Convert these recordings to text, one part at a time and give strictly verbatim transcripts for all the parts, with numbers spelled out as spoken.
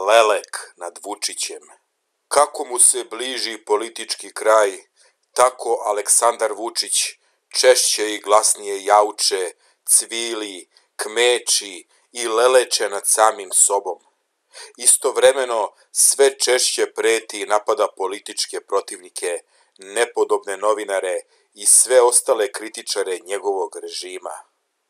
Lelek nad Vučićem. Kako mu se bliži politički kraj, tako Aleksandar Vučić češće i glasnije jauče, cvili, kmeči i leleče nad samim sobom. Istovremeno sve češće preti i napada političke protivnike, nepodobne novinare i sve ostale kritičare njegovog režima.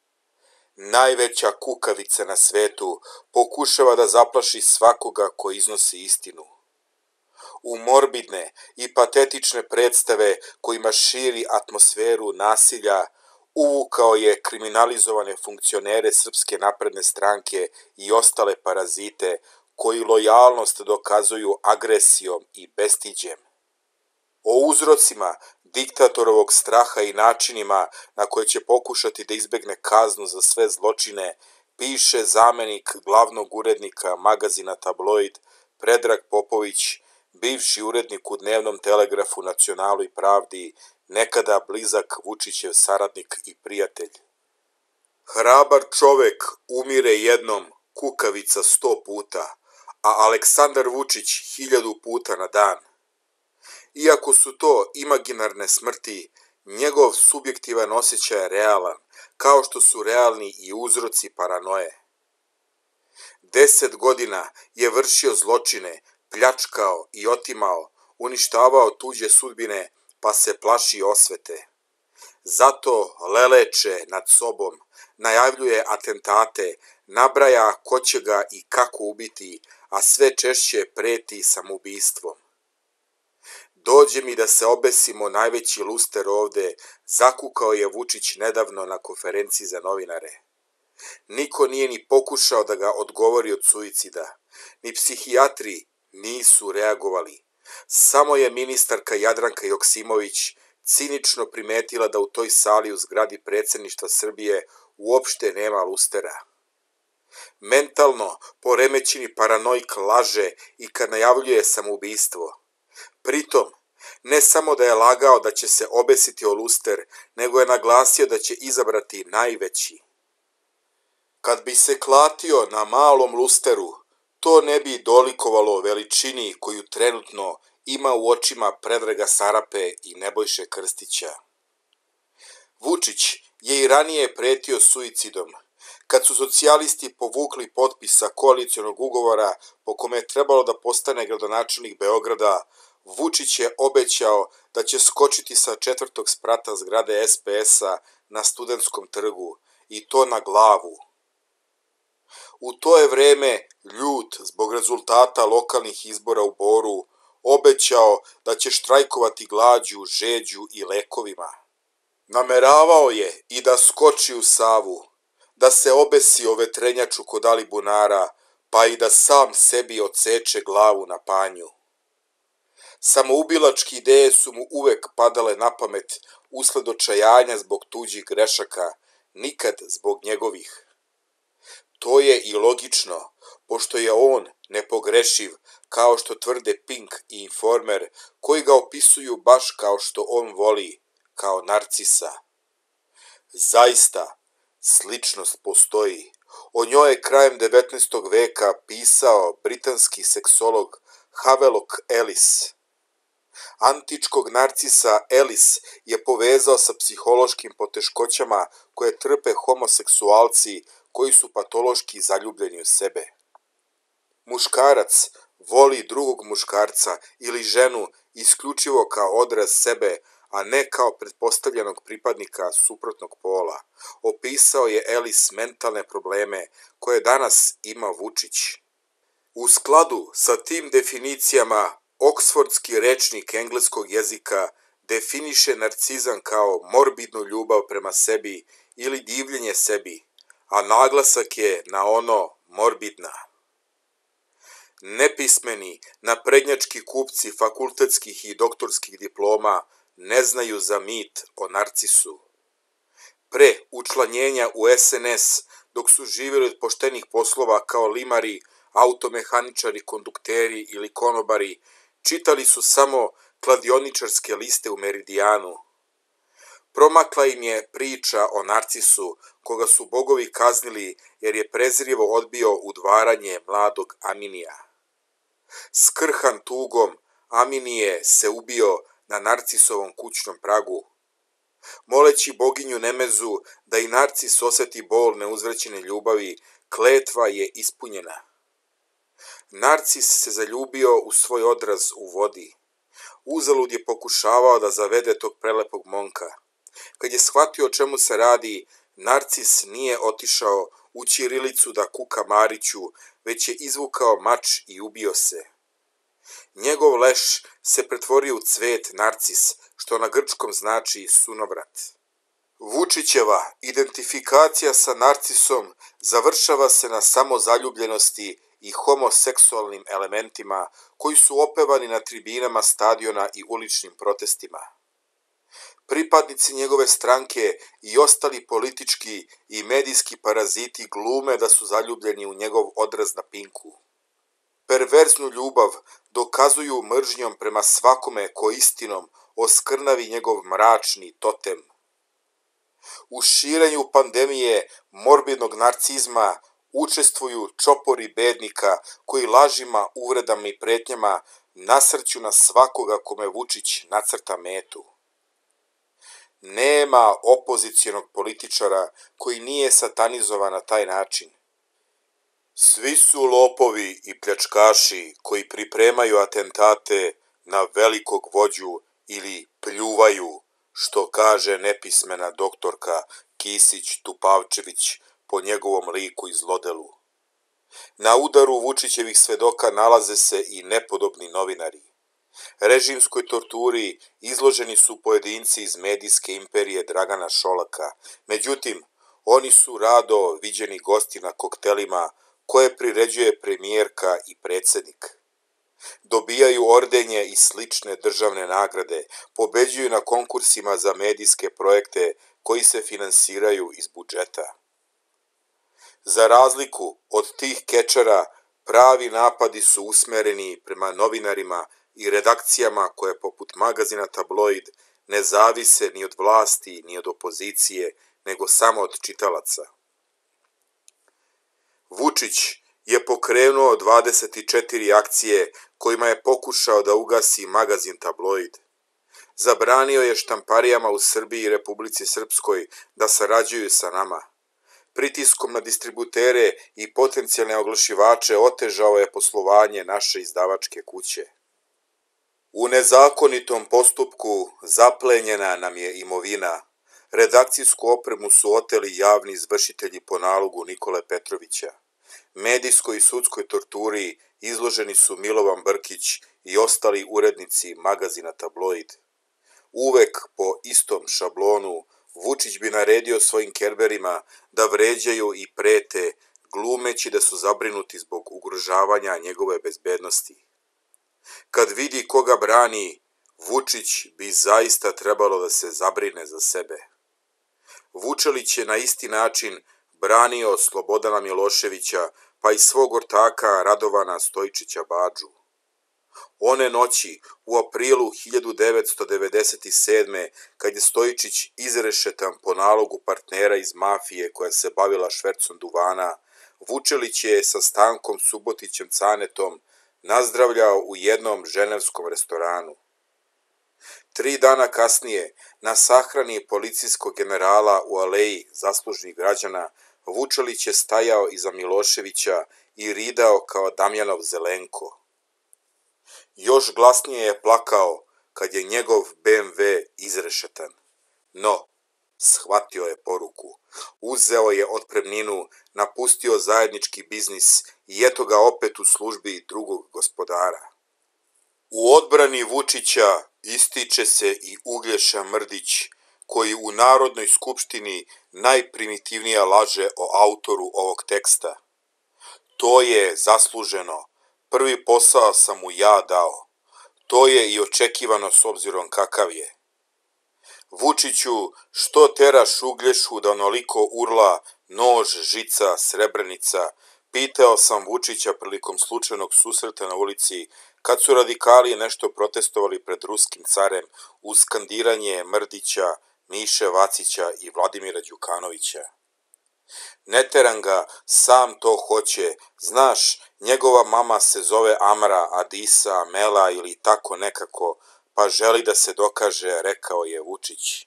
Najveća kukavica na svetu pokušava da zaplaši svakoga ko iznosi istinu. U morbidne i patetične predstave kojima širi atmosferu nasilja, uvukao je kriminalizovane funkcionere Srpske napredne stranke i ostale parazite koji lojalnost dokazuju agresijom i bestiđem. O uzrocima diktatorovog straha i načinima na koje će pokušati da izbegne kaznu za sve zločine piše zamenik glavnog urednika magazina Tabloid Predrag Popović, bivši urednik u Dnevnom telegrafu, Nacionalu i Pravdi, nekada blizak Vučićev saradnik i prijatelj. Hrabar čovek umire jednom, kukavica sto puta, a Aleksandar Vučić hiljadu puta na dan. Iako su to imaginarne smrti, njegov subjektivan osjećaj je realan, kao što su realni i uzroci paranoje. Deset godina je vršio zločine, pljačkao i otimao, uništavao tuđe sudbine, pa se plaši osvete. Zato leleče nad sobom, najavljuje atentate, nabraja ko će ga i kako ubiti, a sve češće preti samoubistvom. Dođe mi da se obesimo, najveći luster ovde, zakukao je Vučić nedavno na konferenciji za novinare. Niko nije ni pokušao da ga odgovori od suicida, ni psihijatri nisu reagovali. Samo je ministarka Jadranka Joksimović cinično primetila da u toj sali u zgradi predsjedništva Srbije uopšte nema lustera. Mentalno poremećeni paranoik laže i kad najavljuje samoubistvo. Pritom, ne samo da je lagao da će se obesiti o luster, nego je naglasio da će izabrati najveći. Kad bi se klatio na malom lusteru, to ne bi dolikovalo veličini koju trenutno ima u očima Predraga Sarape i Nebojše Krstića. Vučić je i ranije pretio suicidom. Kad su socijalisti povukli potpis sa koalicionog ugovora po kome je trebalo da postane gradonačelnik Beograda, Vučić je obećao da će skočiti sa četvrtog sprata zgrade es pe es-a na Studentskom trgu, i to na glavu. U to je vreme, ljut zbog rezultata lokalnih izbora u Boru, obećao da će štrajkovati glađu, žeđu i lekovima. Nameravao je i da skoči u Savu, da se obesi o vetrenjaču kod Alibunara, pa i da sam sebi odseče glavu na panju. Samoubilačke ideje su mu uvek padale na pamet usled očajanja zbog tuđih grešaka, nikad zbog njegovih. To je i logično, pošto je on nepogrešiv, kao što tvrde Pink i Informer, koji ga opisuju baš kao što on voli, kao narcisa. Zaista, sličnost postoji. O njoj je krajem devetnaestog veka pisao britanski seksolog Havelock Ellis. Antičkog narcisa Ellis je povezao sa psihološkim poteškoćama koje trpe homoseksualci koji su patološki zaljubljeni u sebe. Muškarac voli drugog muškarca ili ženu isključivo kao odraz sebe, a ne kao pretpostavljenog pripadnika suprotnog pola. Opisao je Ellis mentalne probleme koje danas ima Vučić. U skladu sa tim definicijama, Oksfordski rečnik engleskog jezika definiše narcizam kao morbidnu ljubav prema sebi ili divljenje sebi, a naglasak je na ono morbidna. Nepismeni, naprednjački kupci fakultetskih i doktorskih diploma ne znaju za mit o narcisu. Pre učlanjenja u es en es, dok su živjeli od poštenih poslova kao limari, automehaničari, kondukteri ili konobari, čitali su samo kladioničarske liste u Meridijanu. Promakla im je priča o narcisu, koga su bogovi kaznili jer je prezrivo odbio udvaranje mladog Aminija. Skrhan tugom, Aminije se ubio na Narcisovom kućnom pragu. Moleći boginju Nemezu da i Narcis osjeti bol neuzvraćene ljubavi, kletva je ispunjena. Narcis se zaljubio u svoj odraz u vodi. Uzalud je pokušavao da zavede tog prelepog momka. Kad je shvatio o čemu se radi, Narcis nije otišao u ćirilicu da kuka Mariću, već je izvukao mač i ubio se. Njegov leš se pretvorio u cvet Narcis, što na grčkom znači sunovrat. Vučićeva identifikacija sa Narcisom završava se na samozaljubljenosti i homoseksualnim elementima koji su opevani na tribinama stadiona i uličnim protestima. Pripadnici njegove stranke i ostali politički i medijski paraziti glume da su zaljubljeni u njegov odraz na Pinku. Perverznu ljubav dokazuju mržnjom prema svakome ko istinom oskrnavi njegov mračni totem. U širenju pandemije morbidnog narcizma učestvuju čopori bednika koji lažima, uvredama i pretnjama nasrću na svakoga kome Vučić nacrta metu. Nema opozicionog političara koji nije satanizovan na taj način. Svi su lopovi i pljačkaši koji pripremaju atentate na velikog vođu ili pljuvaju, što kaže nepismena doktorka Kisić-Tupavčević po njegovom liku i zlodelu. Na udaru Vučićevih svedoka nalaze se i nepodobni novinari. Režimskoj torturi izloženi su pojedinci iz medijske imperije Dragana Šolaka, međutim, oni su rado viđeni gosti na koktelima koje priređuje premijerka i predsjednik. Dobijaju ordenje i slične državne nagrade, pobeđuju na konkursima za medijske projekte koji se finansiraju iz budžeta. Za razliku od tih kečara, pravi napadi su usmereni prema novinarima i redakcijama koje poput magazina Tabloid ne zavise ni od vlasti ni od opozicije, nego samo od čitalaca. Vučić je pokrenuo dvadeset četiri akcije kojima je pokušao da ugasi magazin Tabloid. Zabranio je štamparijama u Srbiji i Republici Srpskoj da sarađuju sa nama. Pritiskom na distributere i potencijalne oglašivače otežao je poslovanje naše izdavačke kuće. U nezakonitom postupku zaplenjena nam je imovina. Redakcijsku opremu su oteli javni izvršitelji po nalogu Nikole Petrovića. Medijskoj i sudskoj torturi izloženi su Milovan Brkić i ostali urednici magazina Tabloid. Uvek po istom šablonu Vučić bi naredio svojim kerberima da vređaju i prete, glumeći da su zabrinuti zbog ugrožavanja njegove bezbednosti. Kad vidi koga brani, Vučić bi zaista trebalo da se zabrine za sebe. Vučelić je na isti način branio Slobodana Miloševića, pa i svog ortaka Radovana Stojičića Badžu. One noći, u aprilu hiljadu devetsto devedeset sedme. kad je Stojičić izrešetan po nalogu partnera iz mafije koja se bavila švercom duvana, Vučelić je sa Stankom Subotićem Canetom nazdravljao u jednom ženevskom restoranu. Tri dana kasnije, na sahrani policijskog generala u aleji zaslužnih građana, Vučelić je stajao iza Miloševića i ridao kao Damjanov Zelenko. Još glasnije je plakao kad je njegov be em ve izrešetan. No, shvatio je poruku, uzeo je otpremninu, napustio zajednički biznis i eto ga opet u službi drugog gospodara. U odbrani Vučića ističe se i Uglješa Mrdić, koji u Narodnoj skupštini najprimitivnije laže o autoru ovog teksta. To je zasluženo, prvi posao sam mu ja dao. To je i očekivano s obzirom kakav je. Vučiću, što teraš Uglješu da onoliko urla nož, žica, srebrenica, pitao sam Vučića prilikom slučajnog susreta na ulici kad su radikali nešto protestovali pred ruskim carem uz skandiranje Mrdića, Miše Vacića i Vladimira Đukanovića. Ne teram ga, sam to hoće. Znaš, njegova mama se zove Amra, Adisa, Mela ili tako nekako, pa želi da se dokaže, rekao je Vučić.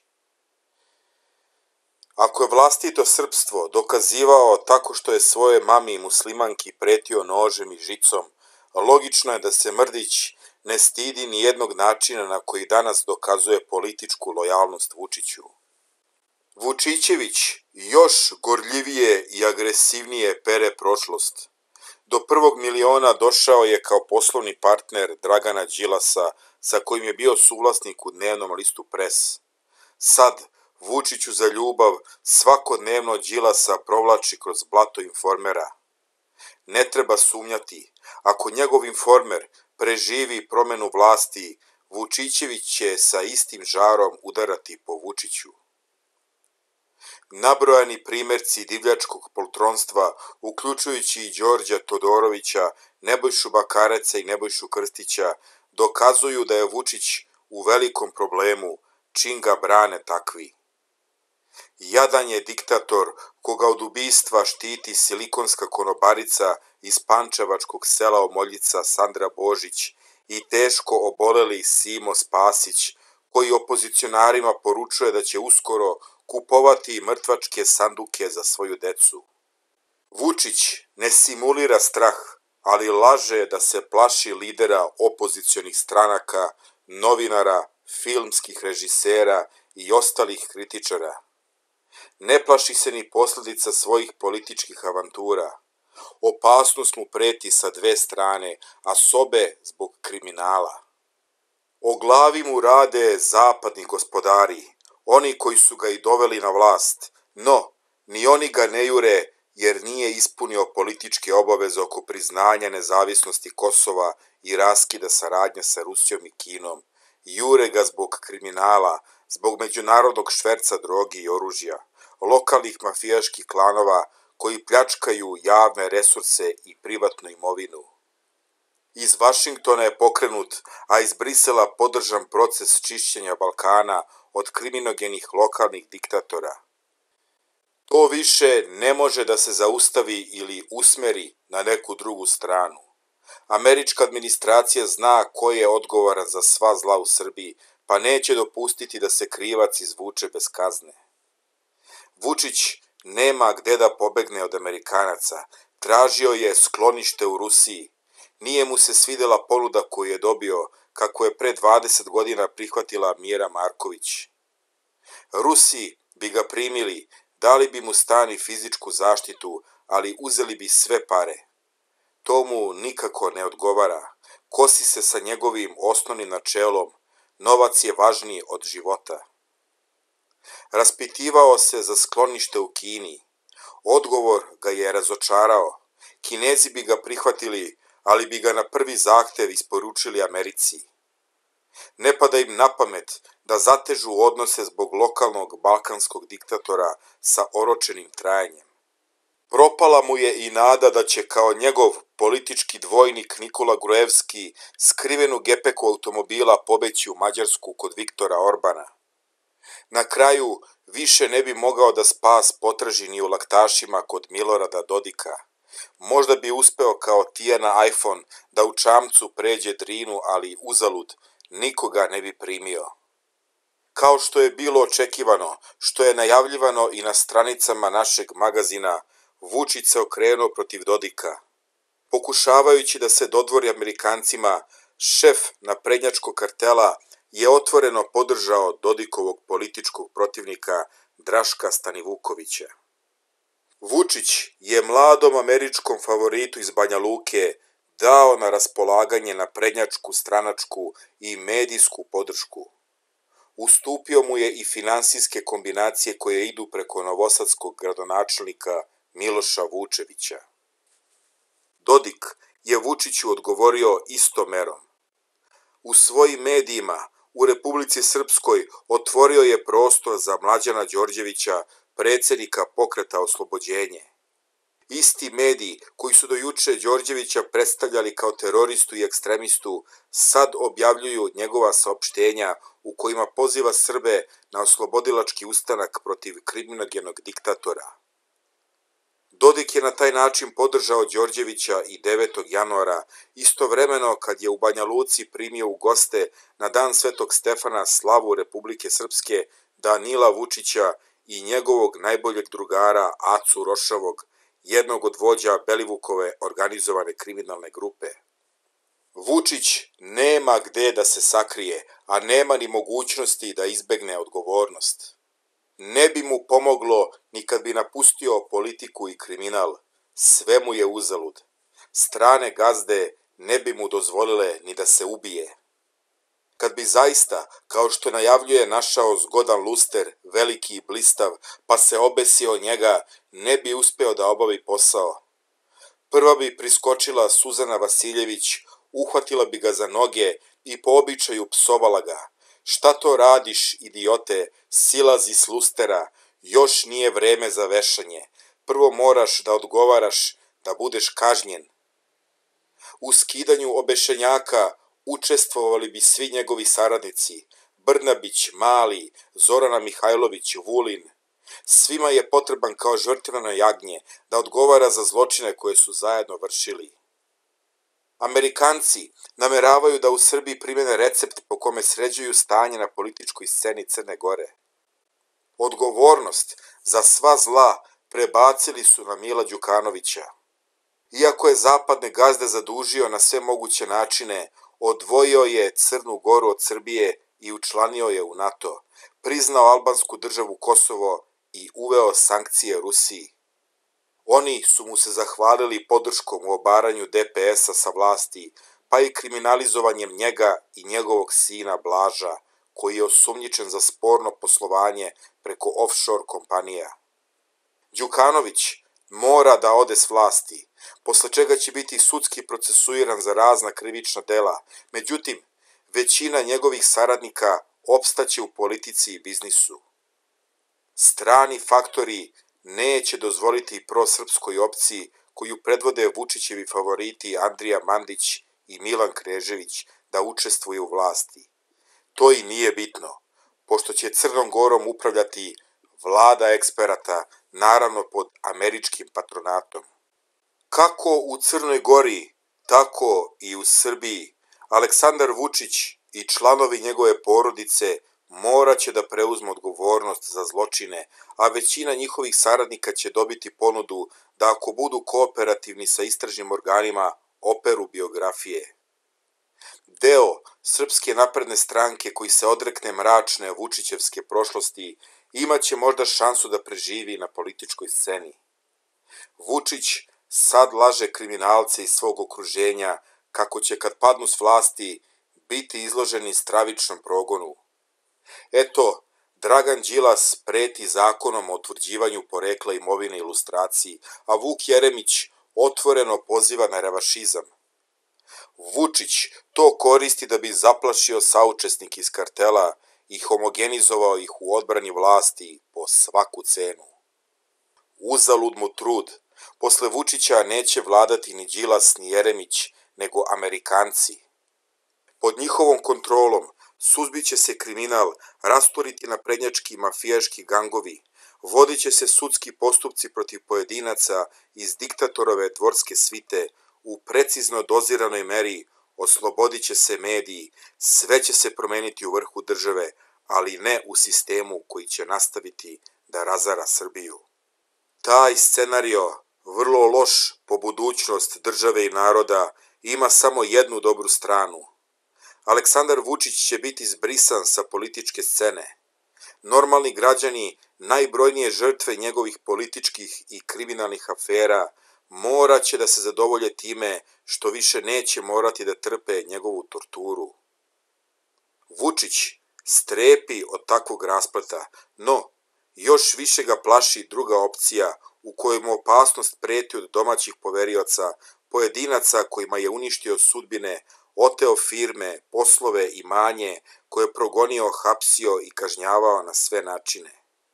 Ako je vlastito srpstvo dokazivao tako što je svoje mami muslimanki pretio nožem i žicom, logično je da se Mrdić ne stidi ni jednog načina na koji danas dokazuje političku lojalnost Vučiću. Vučićević još gorljivije i agresivnije pere prošlost. Do prvog miliona došao je kao poslovni partner Dragana Đilasa, sa kojim je bio suvlasnik u dnevnom listu Pres. Sad, Vučiću za ljubav svakodnevno Đilasa provlači kroz blato Informera. Ne treba sumnjati, ako njegov Informer preživi promenu vlasti, Vučićević će sa istim žarom udarati po Vučiću. Nabrojani primjerci divljačkog poltronstva, uključujući i Đorđa Todorovića, Nebojšu Bakareca i Nebojšu Krstića, dokazuju da je Vučić u velikom problemu, čim ga brane takvi. Jadan je diktator koga od ubistva štiti silikonska konobarica iz pančevačkog sela Omoljica Sandra Božić i teško oboleli Simo Spasić, koji opozicionarima poručuje da će uskoro kupovati mrtvačke sanduke za svoju decu. Vučić ne simulira strah, ali laže da se plaši lidera opozicionih stranaka, novinara, filmskih režisera i ostalih kritičara. Ne plaši se ni posljedica svojih političkih avantura. Opasnost mu preti sa dve strane, a sobe zbog kriminala. O glavi mu rade zapadni gospodari, oni koji su ga i doveli na vlast, no, ni oni ga ne jure jer nije ispunio političke obaveze oko priznanja nezavisnosti Kosova i raskida saradnje sa Rusijom i Kinom. Jure ga zbog kriminala, zbog međunarodnog šverca droge i oružja, lokalnih mafijaških klanova koji pljačkaju javne resurse i privatnu imovinu. Iz Vašingtona je pokrenut, a iz Brisela podržan proces čišćenja Balkana od kriminogenih lokalnih diktatora. To više ne može da se zaustavi ili usmeri na neku drugu stranu. Američka administracija zna ko je odgovoran za sva zla u Srbiji, pa neće dopustiti da se krivac izvuče bez kazne. Vučić nema gde da pobegne od Amerikanaca, tražio je sklonište u Rusiji. Nije mu se svidela ponuda koju je dobio, kako je pre dvadeset godina prihvatila Mira Marković. Rusi bi ga primili, dali bi mu stan i fizičku zaštitu, ali uzeli bi sve pare. To mu nikako ne odgovara, kosi se sa njegovim osnovnim načelom, novac je važniji od života. Raspitivao se za sklonište u Kini. Odgovor ga je razočarao. Kinezi bi ga prihvatili, ali bi ga na prvi zahtev isporučili Americi. Ne pada im na pamet da zatežu odnose zbog lokalnog balkanskog diktatora sa oročenim trajanjem. Propala mu je i nada da će kao njegov politički dvojnik Nikola Gruevski skrivenu gepeku automobila pobeći u Mađarsku kod Viktora Orbana. Na kraju više ne bi mogao da spas potraži ni u laktašima kod Milorada Dodika. Možda bi uspeo kao Tijana iPhone da u čamcu pređe Drinu, ali uzalud, nikoga ne bi primio. Kao što je bilo očekivano, što je najavljivano i na stranicama našeg magazina, Vučić se okrenuo protiv Dodika. Pokušavajući da se dodvori Amerikancima, šef naprednjačkog kartela je otvoreno podržao Dodikovog političkog protivnika Draška Stanivukovića. Vučić je mladom američkom favoritu iz Banja Luke dao na raspolaganje naprednjačku, stranačku i medijsku podršku. Ustupio mu je i finansijske kombinacije koje idu preko novosadskog gradonačelnika Miloša Vučevića. Dodik je Vučiću odgovorio istom merom. U svojim medijima u Republici Srpskoj otvorio je prostor za Mlađana Đorđevića, predsjednika Pokreta Oslobođenje. Isti mediji koji su do juče Đorđevića predstavljali kao teroristu i ekstremistu, sad objavljuju njegova saopštenja u kojima poziva Srbe na oslobodilački ustanak protiv kriminogenog diktatora. Dodik je na taj način podržao Đorđevića i devetog januara, istovremeno kad je u Banja Luci primio u goste na dan Svetog Stefana slavu Republike Srpske Danila Vučića i njegovog najboljeg drugara Acu Rošavog, jednog od vođa Belivukove organizovane kriminalne grupe. Vučić nema gde da se sakrije, a nema ni mogućnosti da izbegne odgovornost. Ne bi mu pomoglo ni kad bi napustio politiku i kriminal, sve mu je uzalud. Strane gazde ne bi mu dozvolile ni da se ubije. Kad bi zaista, kao što najavljuje, našao zgodan luster, veliki i blistav, pa se obesio njega, ne bi uspeo da obavi posao. Prva bi priskočila Suzana Vasiljević, uhvatila bi ga za noge i po običaju psovala ga. Šta to radiš, idiote, silazi s lustera, još nije vreme za vešanje. Prvo moraš da odgovaraš, da budeš kažnjen. U skidanju obešenjaka učestvovali bi svi njegovi saradnici, Brnabić, Mali, Zorana Mihajlović, Vulin. Svima je potreban kao žrtveno jagnje da odgovara za zločine koje su zajedno vršili. Amerikanci nameravaju da u Srbiji primene recept po kome sređuju stanje na političkoj sceni Crne Gore. Odgovornost za sva zla prebacili su na Mila Đukanovića. Iako je zapadne gazde zadužio na sve moguće načine, odvojio je Crnu Goru od Srbije i učlanio je u NATO, priznao albansku državu Kosovo i uveo sankcije Rusiji. Oni su mu se zahvalili podrškom u obaranju de pe esa sa vlasti, pa i kriminalizovanjem njega i njegovog sina Blaža, koji je osumnjičen za sporno poslovanje preko offshore kompanija. Đukanović mora da ode s vlasti, posle čega će biti sudski procesuiran za razna krivična dela, međutim, većina njegovih saradnika opstaće u politici i biznisu. Strani faktori neće dozvoliti prosrpskoj opciji koju predvode Vučićevi favoriti Andrija Mandić i Milan Knežević da učestvuje u vlasti. To i nije bitno, pošto će Crnom Gorom upravljati vlada eksperata, naravno pod američkim patronatom. Kako u Crnoj Gori, tako i u Srbiji, Aleksandar Vučić i članovi njegove porodice moraće da preuzmu odgovornost za zločine, a većina njihovih saradnika će dobiti ponudu da ako budu kooperativni sa istražnim organima, operu biografije. Deo Srpske napredne stranke koji se odrekne mračne vučićevske prošlosti imaće možda šansu da preživi na političkoj sceni. Vučić sad laže kriminalce iz svog okruženja kako će kad padnu s vlasti biti izloženi stravičnom progonu. Eto, Dragan Đilas preti zakonom o utvrđivanju porekla imovine i lustraciji, a Vuk Jeremić otvoreno poziva na revašizam. Vučić to koristi da bi zaplašio saučesnike iz kartela i homogenizovao ih u odbrani vlasti po svaku cenu. Uzalud mu trud, posle Vučića neće vladati ni Đilas ni Jeremić, nego Amerikanci. Pod njihovom kontrolom suzbiće se kriminal, rasturiti naprednjački mafijaški gangovi, vodit će se sudski postupci protiv pojedinaca iz diktatorove dvorske svite, u precizno doziranoj meri oslobodit će se mediji, sve će se promeniti u vrhu države, ali ne u sistemu koji će nastaviti da razara Srbiju. Taj scenario, vrlo loš po budućnost države i naroda, ima samo jednu dobru stranu. Aleksandar Vučić će biti zbrisan sa političke scene. Normalni građani, najbrojnije žrtve njegovih političkih i kriminalnih afera, morat će da se zadovolje time što više neće morati da trpe njegovu torturu. Vučić strepi od takvog raspleta, no još više ga plaši druga opcija u kojoj mu opasnost preti od domaćih poverioca, pojedinaca kojima je uništio sudbine, oteo firme, poslove, imanje, koje je progonio, hapsio i kažnjavao na sve načine.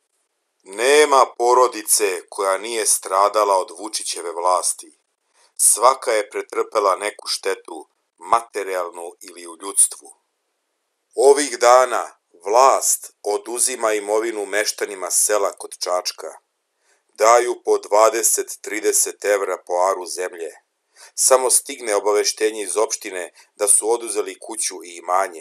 Nema porodice koja nije stradala od Vučićeve vlasti. Svaka je pretrpela neku štetu, materijalnu ili u ljudstvu. Ovih dana vlast oduzima imovinu meštanima sela kod Čačka. daju po dvadeset trideset evra po aru zemlje. Samo stigne obaveštenje iz opštine da su oduzeli kuću i imanje.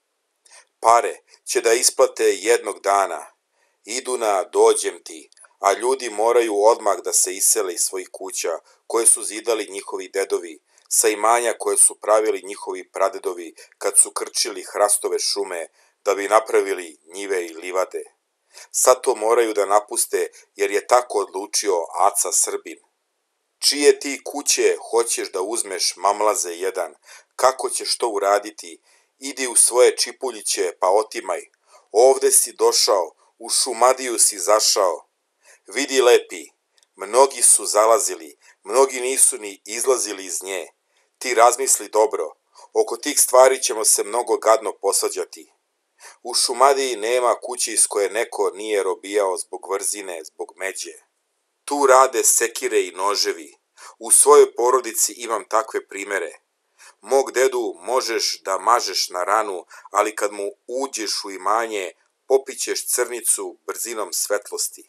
Pare će da isplate jednog dana. Idu na dođem ti, a ljudi moraju odmah da se isele iz svojih kuća koje su zidali njihovi dedovi, sa imanja koje su pravili njihovi pradedovi kad su krčili hrastove šume da bi napravili njive i livade. Sad to moraju da napuste jer je tako odlučio Aca Srbin. Čije ti kuće hoćeš da uzmeš, mamlaze jedan, kako ćeš to uraditi? Idi u svoje čipuljiće pa otimaj. Ovde si došao, u Šumadiju si zašao. Vidi lepi, mnogi su zalazili, mnogi nisu ni izlazili iz nje. Ti razmisli dobro, oko tih stvari ćemo se mnogo gadno posvađati. U Šumadiji nema kuće iz koje neko nije robijao zbog vrzine, zbog međe. Tu rade sekire i noževi. U svojoj porodici imam takve primere. Mog dedu možeš da mažeš na ranu, ali kad mu uđeš u imanje, popićeš crnicu brzinom svetlosti.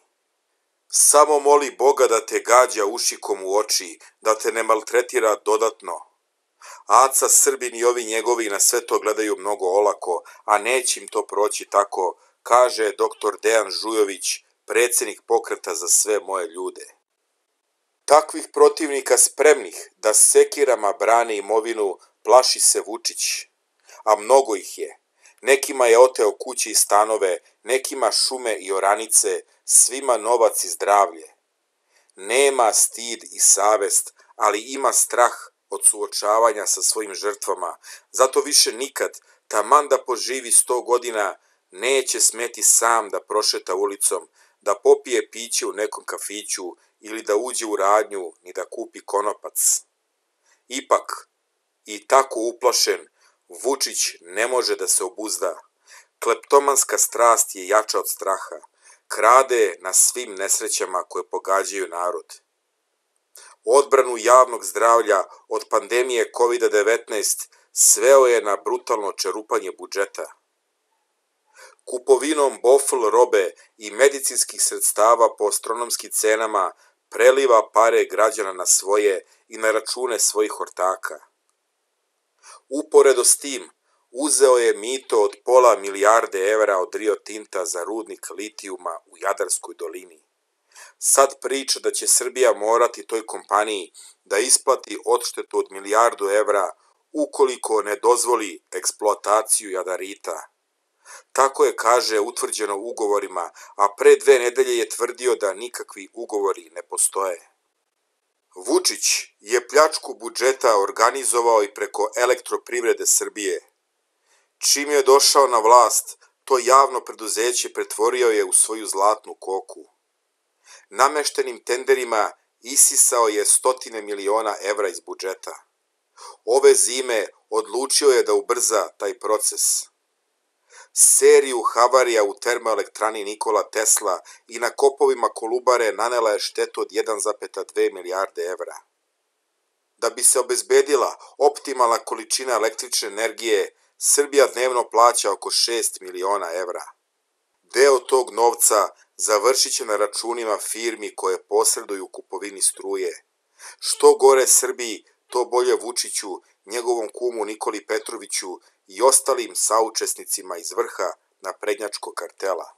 Samo moli Boga da te gađa ušikom u oči, da te ne maltretira dodatno. Aca Srbin i ovi njegovi na sve to gledaju mnogo olako, a neće im to proći tako, kaže doktor Dejan Žujović, predsjednik Pokreta za sve moje ljude. Takvih protivnika spremnih da sekirama brane imovinu plaši se Vučić, a mnogo ih je. Nekima je oteo kuće i stanove, nekima šume i oranice, svima novac i zdravlje. Nema stid i savest, ali ima strah od suočavanja sa svojim žrtvama, zato više nikad, taman da poživi sto godina, neće smeti sam da prošeta ulicom, da popije piće u nekom kafiću ili da uđe u radnju ni da kupi konopac. Ipak, i tako uplašen, Vučić ne može da se obuzda. Kleptomanska strast je jača od straha. Krade na svim nesrećama koje pogađaju narod. Odbranu javnog zdravlja od pandemije kovid devetnaest sveo je na brutalno čerupanje budžeta. Kupovinom bofl robe i medicinskih sredstava po astronomskim cenama preliva pare građana na svoje i na račune svojih ortaka. Uporedo s tim, uzeo je mito od pola milijarde evra od Rio Tinta za rudnik litijuma u Jadarskoj dolini. Sad priča da će Srbija morati toj kompaniji da isplati odštetu od milijardu evra ukoliko ne dozvoli eksploataciju jadarita. Tako je, kaže, utvrđeno ugovorima, a pre dve nedelje je tvrdio da nikakvi ugovori ne postoje. Vučić je pljačku budžeta organizovao i preko Elektroprivrede Srbije. Čim je došao na vlast, to javno preduzeće pretvorio je u svoju zlatnu koku. Nameštenim tenderima isisao je stotine miliona evra iz budžeta. Ove zime odlučio je da ubrza taj proces. Seriju havarija u termoelektrani Nikola Tesla i na kopovima Kolubare nanela je štetu od jedan zarez dve milijarde evra. Da bi se obezbedila optimalna količina električne energije, Srbija dnevno plaća oko šest miliona evra. Deo tog novca završit će na računima firmi koje posreduju u kupovini struje. Što gore Srbiji, to bolje Vučiću, njegovom kumu Nikoli Petroviću i ostalim saučesnicima iz vrha naprednjačkog kartela.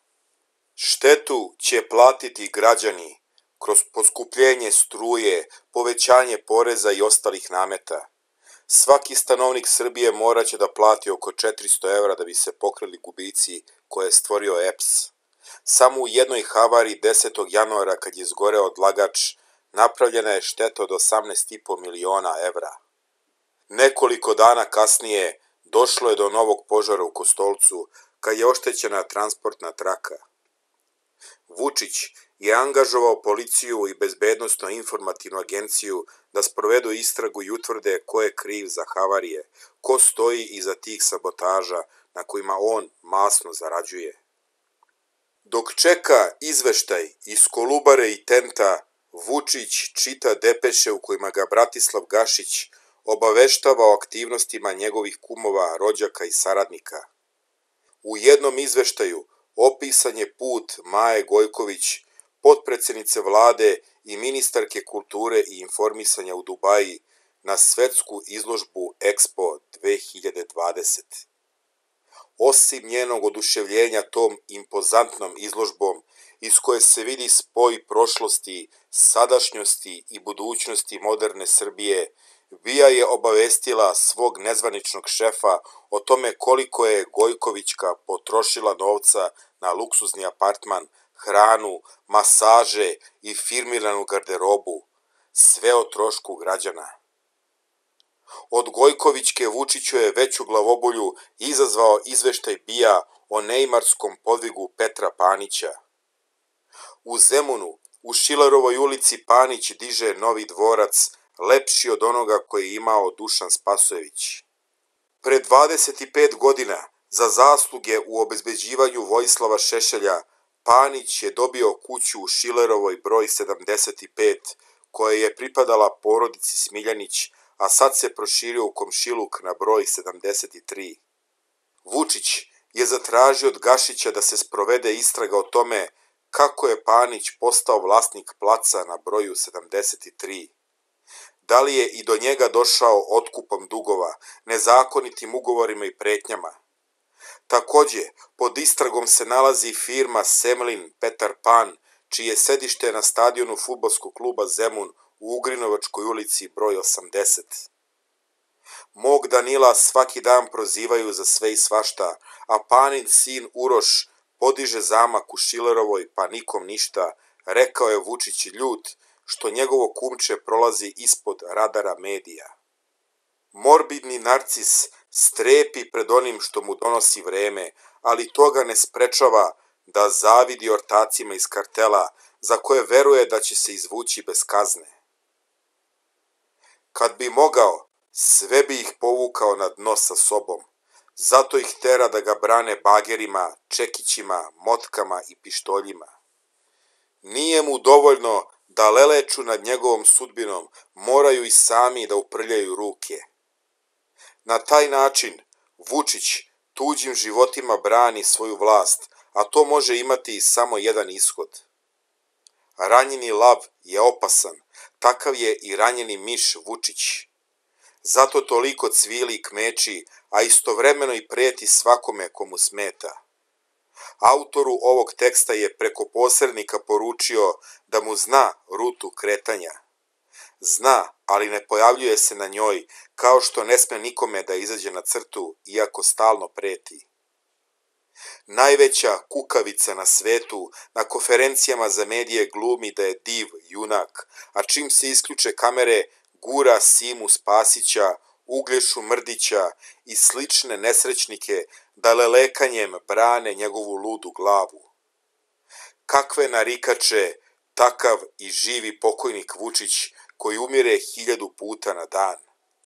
Štetu će platiti građani kroz poskupljenje struje, povećanje poreza i ostalih nameta. Svaki stanovnik Srbije moraće da plati oko četiristo evra da bi se pokrili gubici koje je stvorio E P S. Samo u jednoj havariji desetog januara kad je izgoreo odlagač napravljena je šteta od osamnaest i po miliona evra. Nekoliko dana kasnije došlo je do novog požara u Kostolcu kad je oštećena transportna traka. Vučić je angažovao policiju i bezbednosno-informativnu agenciju da sprovedu istragu i utvrde ko je kriv za havarije, ko stoji iza tih sabotaža na kojima on masno zarađuje. Dok čeka izveštaj iz Kolubare i Tenta, Vučić čita depeše u kojima ga Bratislav Gašić obaveštava o aktivnostima njegovih kumova, rođaka i saradnika. U jednom izveštaju opisan je put Maje Gojković potpredsjednice vlade i ministarke kulture i informisanja u Dubaji na svetsku izložbu Expo dve hiljade dvadeset. Osim njenog oduševljenja tom impozantnom izložbom iz koje se vidi spoj prošlosti, sadašnjosti i budućnosti moderne Srbije, B I A je obavestila svog nezvaničnog šefa o tome koliko je Gojkovićka potrošila novca na luksuzni apartman, hranu, masaže i firmiranu garderobu, sve o trošku građana. Od Gojkovićke Vučiću je veću glavobolju izazvao izveštaj B I A o neimarskom podvigu Petra Panića. U Zemunu, u Šilerovoj ulici, Panić diže novi dvorac, lepši od onoga koji je imao Dušan Spasojević. Pre dvadeset pet godina, za zasluge u obezbeđivanju Vojislava Šešelja, Panić je dobio kuću u Šilerovoj broj sedamdeset pet, koja je pripadala porodici Smiljanić, a sad se proširio u komšiluk na broj sedamdeset tri. Vučić je zatražio od Gašića da se sprovede istraga o tome kako je Panić postao vlasnik placa na broju sedamdeset tri. Da li je i do njega došao otkupom dugova, nezakonitim ugovorima i pretnjama? Takođe, pod istragom se nalazi firma Semlin Petar Pan, čije sedište je na stadionu fudbalskog kluba Zemun u Ugrinovačkoj ulici broj osamdeset. Mog Danila svaki dan prozivaju za sve i svašta, a Panin sin Uroš podiže zamak u Šilerovoj, pa nikom ništa, rekao je Vučić ljut, što njegovo kumče prolazi ispod radara medija. Morbidni narcis strepi pred onim što mu donosi vreme, ali to ga ne sprečava da zavidi ortacima iz kartela, za koje veruje da će se izvući bez kazne. Kad bi mogao, sve bi ih povukao na dno sa sobom, zato ih tera da ga brane bagerima, čekićima, motkama i pištoljima. Nije mu dovoljno da leleču nad njegovom sudbinom, moraju i sami da uprljaju ruke. Na taj način Vučić tuđim životima brani svoju vlast, a to može imati samo jedan ishod. Ranjeni lav je opasan, takav je i ranjeni miš Vučić. Zato toliko cvili i kmeči, a istovremeno i preti svakome komu smeta. Autoru ovog teksta je preko posrednika poručio da mu zna rutu kretanja. Zna, ali ne pojavljuje se na njoj, kao što ne sme nikome da izađe na crtu, iako stalno preti. Najveća kukavica na svetu na konferencijama za medije glumi da je div, junak, a čim se isključe kamere, gura Simu Spasića, Uglješu Mrdića i slične nesrećnike da lelekanjem brane njegovu ludu glavu. Kakve narikače, takav i živi pokojnik Vučić koji umire hiljadu puta na dan.